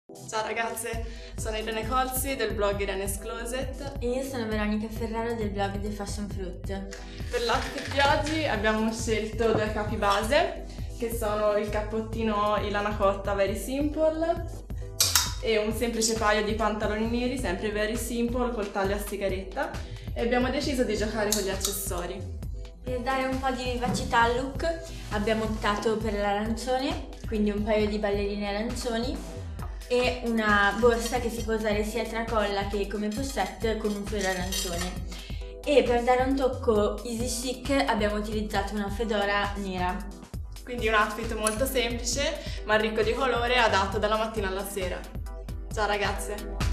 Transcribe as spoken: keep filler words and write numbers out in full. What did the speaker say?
Ciao ragazze, sono Irene Colzi del blog Irene's Closet. E io sono Veronica Ferraro del blog The Fashion Fruit. Per l'outfit di oggi abbiamo scelto due capi base, che sono il cappottino Ilana Cotta Very Simple e un semplice paio di pantaloni neri, sempre Very Simple, col taglio a sigaretta, e abbiamo deciso di giocare con gli accessori. Per dare un po' di vivacità al look abbiamo optato per l'arancione, quindi un paio di ballerine arancioni e una borsa che si può usare sia tracolla che come pochette con un fiore arancione. E per dare un tocco easy chic abbiamo utilizzato una fedora nera. Quindi un outfit molto semplice ma ricco di colore, adatto dalla mattina alla sera. Ciao ragazze!